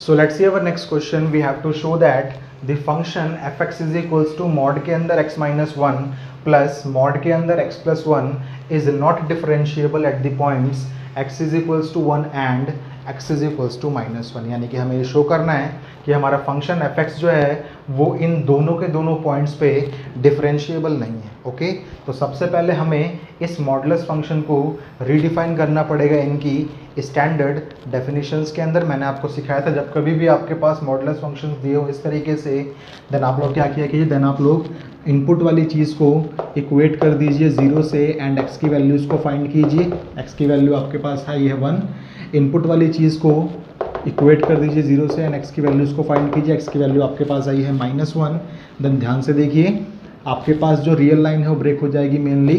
So let's see our next question. We have to show that the function fx is equals to mod के अंदर x minus 1 plus mod के अंदर x plus 1 is not differentiable at the points x is equals to 1 and x is equals to minus 1। यानी कि हमें ये show करना है कि हमारा फंक्शन fx जो है वो इन दोनों के दोनों पॉइंट्स पे डिफरेंशिएबल नहीं है। ओके, तो सबसे पहले हमें इस मॉडुलस फंक्शन को रीडिफाइन करना पड़ेगा इनकी स्टैंडर्ड डेफिनेशंस के अंदर। मैंने आपको सिखाया था जब कभी भी आपके पास मॉडुलस फंक्शंस दिए हो इस तरीके से, देन आप लोग क्या किया कीजिए, देन आप लोग इनपुट वाली चीज़ को इक्वेट कर दीजिए 0 से एंड x की वैल्यूज़ को फाइंड कीजिए। x की वैल्यू आपके पास है ये 1, इनपुट वाली चीज़ को इक्वेट कर दीजिए 0 से एंड x की वैल्यूज़ को फाइंड कीजिए। x की वैल्यू आपके पास आई है -1। देन ध्यान से देखिए आपके पास जो रियल लाइन है वो ब्रेक हो जाएगी मेनली,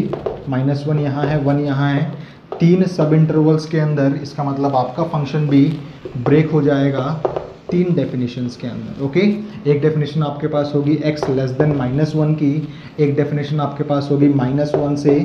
-1 यहाँ है, 1 यहाँ है, 3 सब इंटरवल्स के अंदर। इसका मतलब आपका फंक्शन भी ब्रेक हो जाएगा 3 डेफिनेशंस के अंदर। ओके, एक डेफिनेशन आपके पास होगी x लेस देन -1 की, एक डेफिनेशन आपके पास होगी -1 से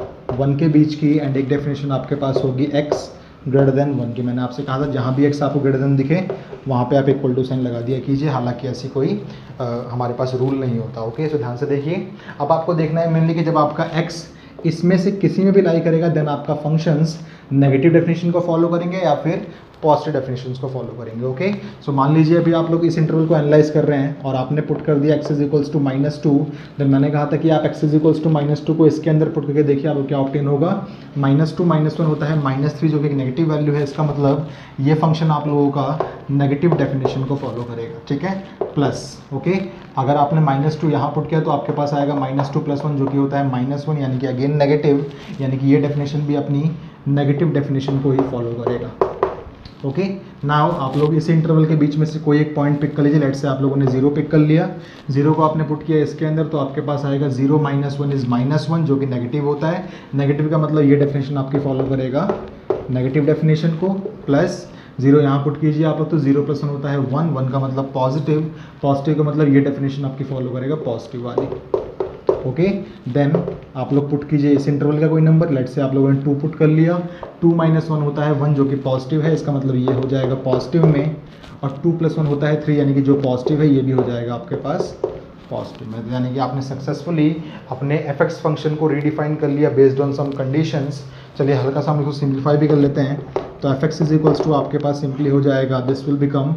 1 के बीच की, एंड एक डेफिनेशन आपके पास होगी x ग्रेटर देन 1 की। मैंने आपसे कहा था जहाँ भी x आपको ग्रेटर देन दिखे वहाँ पे आप इक्वल टू साइन लगा दिया कीजिए, हालांकि ऐसी कोई हमारे पास रूल नहीं होता। ओके, तो ध्यान से देखिए, अब आपको देखना है मेनली कि जब आपका x इसमें से किसी में भी लाई करेगा देन आपका फंक्शंस नेगेटिव डेफिनेशन को फॉलो करेंगे या फिर पॉजिटिव डेफिनेशंस को फॉलो करेंगे। ओके, सो मान लीजिए अभी आप लोग इस इंटरवल को एनालाइज कर रहे हैं और आपने पुट कर दिया x is equals to -2। Then मैंने कहा था कि आप x इज इक्वल्स टू -2 को इसके अंदर पुट करके देखिए आपको क्या ऑब्टेन होगा। -2 -1 होता है -3 जो कि एक नेगेटिव वैल्यू है। इसका मतलब ये फंक्शन आप लोगों का नेगेटिव डेफिनेशन को फॉलो करेगा। ठीक है, प्लस ओके, अगर आपने -2 यहाँ पुट किया तो आपके पास आएगा -2 + 1 जो कि होता है -1, यानी कि अगेन नेगेटिव, यानी कि ये डेफिनेशन भी अपनी नेगेटिव डेफिनेशन को ही फॉलो करेगा। ओके, नाउ आप लोग इस इंटरवल के बीच में से कोई एक पॉइंट पिक कर लीजिए। लेट से आप लोगों ने 0 पिक कर लिया, 0 को आपने पुट किया इसके अंदर तो आपके पास आएगा 0 - 1 इज -1 जो कि नेगेटिव होता है। नेगेटिव का मतलब ये डेफिनेशन आपकी फॉलो करेगा नेगेटिव डेफिनेशन को, प्लस 0 यहाँ पुट कीजिए आप लोग तो 0 + 1 होता है 1, 1 का मतलब पॉजिटिव, पॉजिटिव का मतलब ये डेफिनेशन आपकी फॉलो करेगा पॉजिटिव वाली। ओके, देन आप लोग पुट कीजिए इस इंटरवल का कोई नंबर। लेट से आप लोगों ने 2 पुट कर लिया, 2 - 1 होता है 1 जो कि पॉजिटिव है, इसका मतलब ये हो जाएगा पॉजिटिव में, और 2 + 1 होता है 3 यानी कि जो पॉजिटिव है ये भी हो जाएगा आपके पास पॉजिटिव में। यानी कि आपने सक्सेसफुली अपने fx फंक्शन को रीडिफाइन कर लिया बेस्ड ऑन सम कंडीशंस। चलिए हल्का सा हम इसको सिंप्लीफाई भी कर लेते हैं। तो fx इज इक्वल्स टू आपके पास सिंपली हो जाएगा, this will become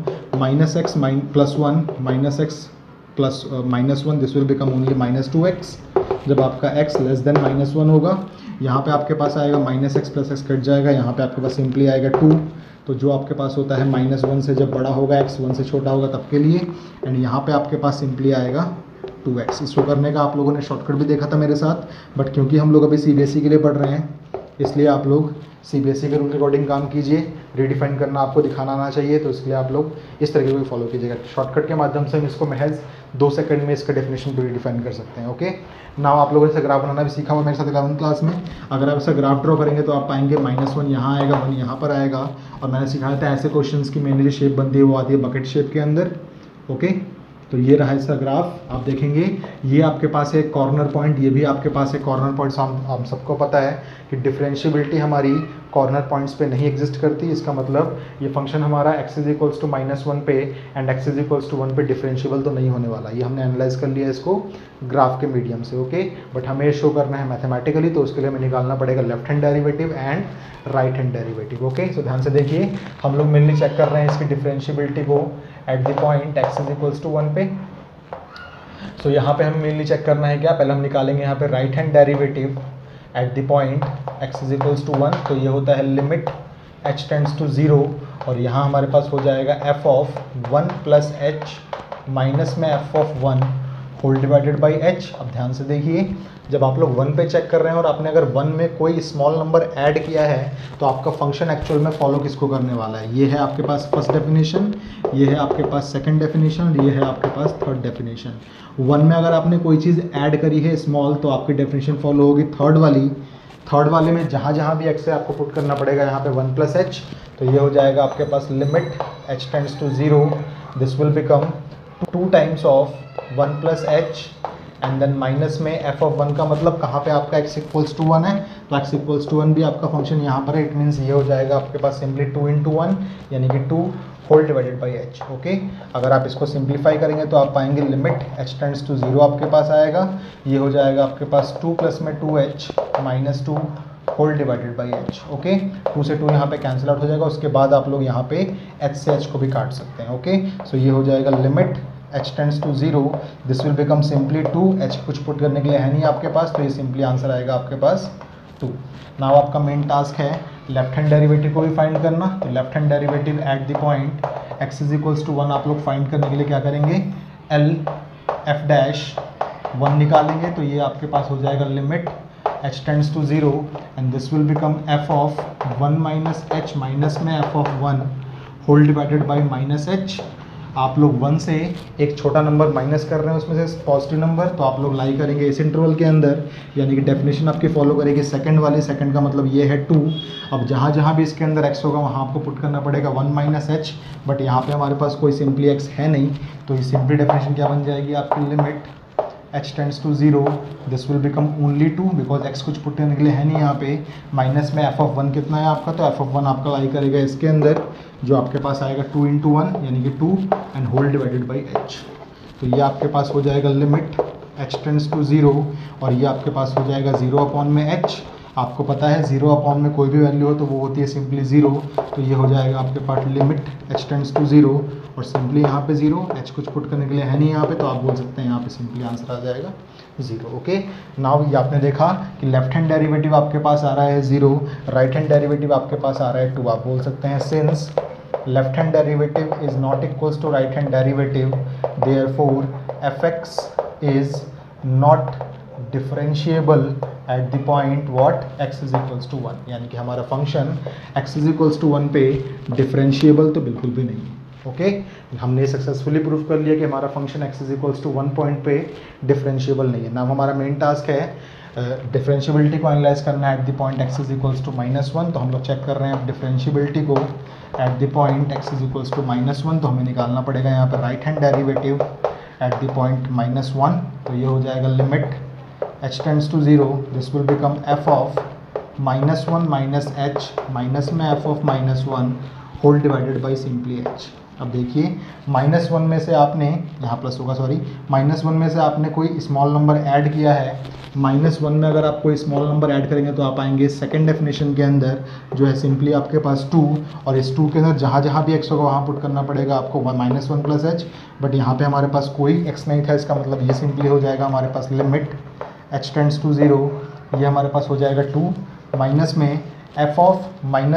-x + 1 -x plus -1, this will become only -2x। जब आपका x लेस देन -1 होगा, यहाँ पे आपके पास आएगा -x + x कट जाएगा, यहाँ पे आपके पास सिंपली आएगा 2। तो जो आपके पास होता है -1 से जब बड़ा होगा x 1 से छोटा होगा तब के लिए, एंड यहाँ पे आपके पास सिंपली आएगा 2x। इसको करने का आप लोगों ने शॉर्टकट भी देखा था मेरे साथ, बट क्योंकि हम लोग अभी CBSE के लिए पढ़ रहे हैं इसलिए आप लोग CBSE के रूल के अकॉर्डिंग काम कीजिए। रीडिफाइन करना आपको दिखाना आना चाहिए, तो इसलिए आप लोग इस तरीके को फॉलो कीजिएगा। शॉर्टकट के माध्यम से हम इसको महज 2 सेकंड में इसका डेफिनेशन को रीडिफाइन कर सकते हैं। ओके, नाउ आप लोगों ने ऐसा ग्राफ बनाना भी सीखा हुआ मेरे साथ 11th क्लास में। अगर आप ऐसा ग्राफ ड्रॉ करेंगे तो आप पाएंगे -1 यहाँ आएगा, 1 यहाँ पर आएगा, और मैंने सिखाया था ऐसे क्वेश्चन की मेनली जो शेप बनती है वो आती है बकेट शेप के अंदर। ओके, तो ये रहा इसका ग्राफ, आप देखेंगे ये आपके पास है कॉर्नर पॉइंट, ये भी आपके पास है कॉर्नर पॉइंट। हम सबको पता है कि डिफरेंशियबिलिटी हमारी कॉर्नर पॉइंट्स पे नहीं एग्जिस्ट करती। इसका मतलब ये फंक्शन हमारा x इज इक्वल्स टू -1 पे and x is equals to 1 पे डिफरेंशिएबल तो नहीं होने वाला। ये हमने एनालाइज कर लिया इसको ग्राफ के मीडियम से। ओके, बट हमें शो करना है मैथमेटिकली, तो उसके लिए हमें निकालना पड़ेगा left hand derivative and right hand derivative. Okay, so ध्यान से देखिए, हम लोग मेनली चेक कर रहे हैं इसकी डिफरेंशियबिलिटी को at the point x is equals to 1 पे। सो यहाँ पे हमें मेनली चेक करना है क्या, पहले हम निकालेंगे यहाँ पे right hand derivative at the point x is equals to 1। तो ये होता है लिमिट h टेंड्स टू 0, और यहाँ हमारे पास हो जाएगा f ऑफ 1 + h माइनस में f of 1 whole divided by h। अब ध्यान से देखिए, जब आप लोग 1 पे चेक कर रहे हैं और आपने अगर 1 में कोई स्मॉल नंबर ऐड किया है तो आपका फंक्शन एक्चुअल में फॉलो किसको करने वाला है। ये है आपके पास फर्स्ट डेफिनेशन, ये है आपके पास सेकंड डेफिनेशन, ये है आपके पास थर्ड डेफिनेशन। 1 में अगर आपने कोई चीज़ ऐड करी है स्मॉल तो आपकी डेफिनेशन फॉलो होगी थर्ड वाली। थर्ड वाले में जहाँ जहाँ भी x है आपको पुट करना पड़ेगा यहाँ पे 1 + h। तो ये हो जाएगा आपके पास limit h tends to 0, this will become 2 times of 1 + h and then minus में एफ ऑफ 1 का मतलब कहाँ पे आपका x इक्वल्स टू 1 है, तो x इक्वल्स टू 1 भी आपका फंक्शन यहाँ पर है। इट मीन्स ये हो जाएगा आपके पास सिंपली 2 इंटू 1 यानी कि 2 whole divided by h। Okay, अगर आप इसको सिंप्लीफाई करेंगे तो आप पाएंगे लिमिट h टेंड्स टू 0 आपके पास आएगा। ये हो जाएगा आपके पास 2 प्लस में 2h minus 2 whole divided by h। Okay, 2 से 2 यहाँ पे कैंसिल आउट हो जाएगा। उसके बाद आप लोग यहाँ पे h से h को भी काट सकते हैं। ओके, सो ये हो जाएगा limit h tends to 0, this will become simply 2। h कुछ पुट करने के लिए है नहीं आपके पास, तो ये सिंपली आंसर आएगा आपके पास 2। नाउ आपका मेन टास्क है लेफ्ट हैंड डेरिवेटिव को भी फाइंड करना। तो left hand derivative at the point x is equals to 1 आप लोग फाइंड करने के लिए क्या करेंगे, l f डैश 1 निकालेंगे। तो ये आपके पास हो जाएगा limit h tends to 0 and this will become f of 1 minus h minus में f of 1 whole divided by minus h। आप लोग 1 से एक छोटा नंबर माइनस कर रहे हैं उसमें से पॉजिटिव नंबर, तो आप लोग लाई करेंगे इस इंटरवल के अंदर, यानी कि डेफिनेशन आपकी फॉलो करेगी सेकंड वाली। सेकंड का मतलब ये है 2। अब जहाँ जहाँ भी इसके अंदर x होगा वहाँ आपको पुट करना पड़ेगा 1 माइनस h, बट यहाँ पे हमारे पास कोई सिंपली x है नहीं, तो ये सिंपली डेफिनेशन क्या बन जाएगी आपकी, limit h tends to 0 this will become only 2 because x कुछ पुट करने के लिए है नहीं यहाँ पे। माइनस में f ऑफ 1 कितना है आपका, तो f ऑफ 1 आपका लाई करेगा इसके अंदर, जो आपके पास आएगा 2 इंटू 1 यानी कि 2 and whole divided by h। तो ये आपके पास हो जाएगा लिमिट h टेंड्स टू 0 और ये आपके पास हो जाएगा 0 अपॉन में h। आपको पता है 0 अपॉन में कोई भी वैल्यू हो तो वो होती है सिंपली 0, तो ये हो जाएगा आपके पास लिमिट h टेंड्स टू 0 और सिंपली यहाँ पे 0, h कुछ पुट करने के लिए है नहीं यहाँ पे, तो आप बोल सकते हैं यहाँ पे सिंपली आंसर आ जाएगा 0। ओके, नाउ ये आपने देखा कि लेफ्ट हैंड डेरिवेटिव आपके पास आ रहा है 0, राइट हैंड डेरिवेटिव आपके पास आ रहा है 2। आप बोल सकते हैं since left hand derivative is not equals to right hand derivative therefore fx is not differentiable at the point what x is equals to 1, यानी कि हमारा function x is equals to 1 पे डिफरेंशिएबल तो बिल्कुल भी नहीं है। ओके, हमने सक्सेसफुली प्रूव कर लिया कि हमारा function x is equals to 1 point पे डिफरेंशिएबल नहीं है। नाउ हमारा मेन टास्क है डिफरेंशिएबिलिटी को एनालाइज करना है at the point x is equals to -1। तो हम लोग चेक कर रहे हैं डिफरेंशिएबिलिटी को at the point x is equals to -1, तो हमें निकालना पड़ेगा यहाँ पर right hand derivative at the point -1। तो ये हो जाएगा limit h tends to 0 this will become f of -1 minus h minus में f of -1 whole divided by simply h। अब देखिए -1 में से आपने यहाँ प्लस होगा सॉरी, -1 में से आपने कोई स्मॉल नंबर ऐड किया है। -1 में अगर आप कोई स्मॉल नंबर ऐड करेंगे तो आप आएंगे सेकंड डेफिनेशन के अंदर जो है सिंपली आपके पास 2, और इस 2 के अंदर जहाँ जहाँ भी x होगा वहाँ पुट करना पड़ेगा आपको -1 प्लस h, बट यहाँ पे हमारे पास कोई x नहीं था, इसका मतलब ये सिंपली हो जाएगा हमारे पास लिमिट h टेंड्स टू 0, ये हमारे पास हो जाएगा 2 माइनस में f ऑफ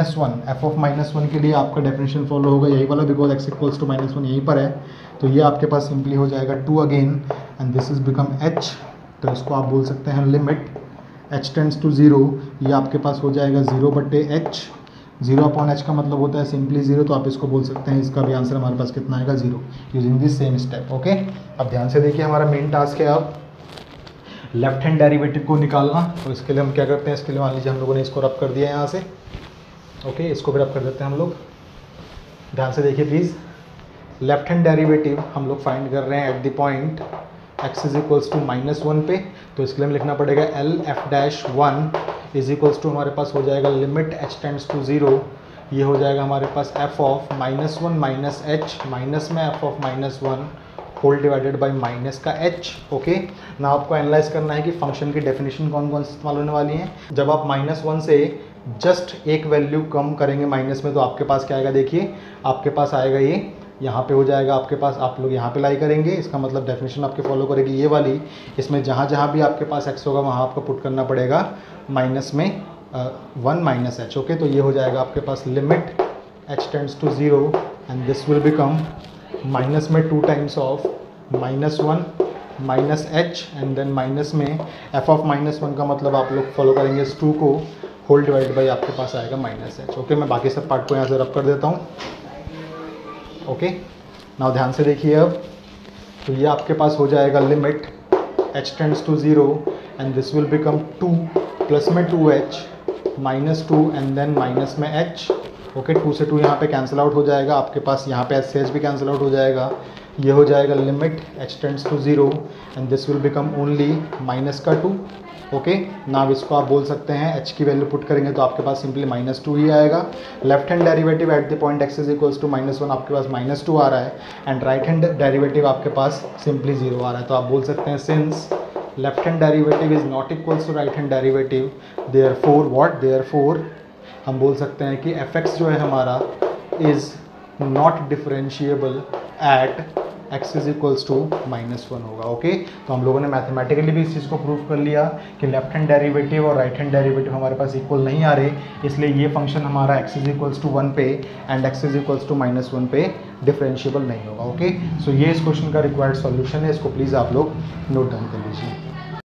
-1 के लिए आपका डेफिनेशन फॉलो होगा यही वाला, बिकॉज x इक्वल्स टू -1 यहीं पर है। तो ये आपके पास सिंपली हो जाएगा 2 again and this is become h। तो इसको आप बोल सकते हैं लिमिट h टेंड्स टू 0, ये आपके पास हो जाएगा 0/h। 0 अपॉन h का मतलब होता है सिंपली 0, तो आप इसको बोल सकते हैं इसका भी आंसर हमारे पास कितना आएगा 0 using this same step. Okay, अब ध्यान से देखिए हमारा मेन टास्क है अब लेफ्ट हैंड डेरिवेटिव को निकालना। तो इसके लिए हम क्या करते हैं, इसके लिए मान लीजिए हम लोगों ने इसको रब कर दिया है यहाँ से। ओके, इसको भी रब कर देते हैं हम लोग। ध्यान से देखिए प्लीज़, लेफ्ट हैंड डेरिवेटिव हम लोग फाइंड कर रहे हैं at the point x is equals to -1 पे। तो इसके लिए हमें लिखना पड़ेगा l f dash 1 is equals to हमारे पास हो जाएगा लिमिट h टेंड्स टू 0, ये हो जाएगा हमारे पास f of -1 minus h minus में f of -1 whole divided by minus का h। ओके, ना आपको एनालाइज करना है कि फंक्शन की डेफिनेशन कौन कौन सी इस्तेमाल होने वाली हैं। जब आप -1 से जस्ट एक वैल्यू कम करेंगे माइनस में, तो आपके पास क्या आएगा, देखिए आपके पास आएगा ये यहाँ पे हो जाएगा आपके पास, आप लोग यहाँ पे लाई करेंगे, इसका मतलब डेफिनेशन आपके फॉलो करेगी ये वाली। इसमें जहाँ जहाँ भी आपके पास x होगा वहाँ आपको पुट करना पड़ेगा माइनस में 1 माइनस h। ओके, तो ये हो जाएगा आपके पास limit h tends to 0 and this will become minus में 2 times of -1 minus h and then minus में f ऑफ -1 का मतलब आप लोग फॉलो करेंगे इस 2 को, होल डिवाइड बाई आपके पास आएगा -h। ओके, मैं बाकी सब पार्ट को यहाँ से रब कर देता हूँ। ओके, नाउ ध्यान से देखिए अब, तो ये आपके पास हो जाएगा limit h tends to 0 and this will become 2 plus में 2h -2 एंड देन माइनस में h। ओके, 2 से 2 यहाँ पे कैंसिल आउट हो जाएगा, आपके पास यहाँ पे h से h भी कैंसिल आउट हो जाएगा। ये हो जाएगा limit h tends to 0 and this will become only -2। Okay, now इसको आप बोल सकते हैं h की वैल्यू पुट करेंगे तो आपके पास सिंपली -2 ही आएगा। Left hand derivative at the point x is equals to -1 आपके पास -2 आ रहा है एंड राइट हैंड डेरिवेटिव आपके पास सिंपली 0 आ रहा है। तो आप बोल सकते हैं since left hand derivative is not equals to right hand derivative, therefore what, therefore हम बोल सकते हैं कि fx जो है हमारा is not differentiable at x is equals to -1 होगा। ओके, तो हम लोगों ने मैथमेटिकली भी इस चीज़ को प्रूव कर लिया कि लेफ्ट हैंड डेरिवेटिव और राइट हैंड डेरिवेटिव हमारे पास इक्वल नहीं आ रहे, इसलिए ये फंक्शन हमारा x इज इक्वल्स टू 1 पे and x is equals to -1 पे डिफरेंशिएबल नहीं होगा। ओके, सो ये इस क्वेश्चन का रिक्वायर्ड सॉल्यूशन है, इसको प्लीज़ आप लोग नोट डाउन कर लीजिए।